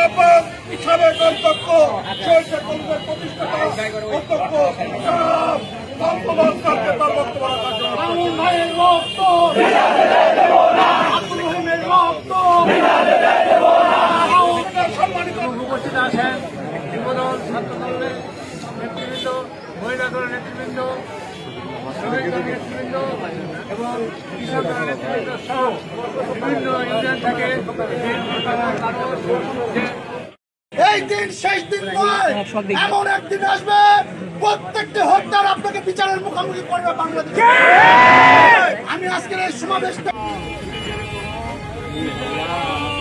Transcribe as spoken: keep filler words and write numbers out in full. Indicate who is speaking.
Speaker 1: জিন্দাবাদ সাবেক অধ্যক্ষ শহীদ কংগ্রেস প্রতিষ্ঠাতা অধ্যক্ষ জনাব মাহমুদ আজহারকে তার বক্তব্য রাখার জন্য আমিন ভাইয়ের রক্ত আব্দুল রহিমের রক্ত সম্মানিত উপস্থিত আছেন যুবদল ছাত্রদলের নেতৃবৃন্দ মহিলা দলের নেতৃবৃন্দ শ্রমিক দলের নেতৃবৃন্দ এবং কৃষক দলের নেতৃবৃন্দ সহ বিভিন্ন ইউনিয়ন থেকে এই দিন শেষ দিন নয়, এমন একদিন আসবে প্রত্যেকটি হত্যার আপনাকে বিচারের মুখোমুখি করবে বাংলাদেশ। আমি আজকের এই সমাবেশ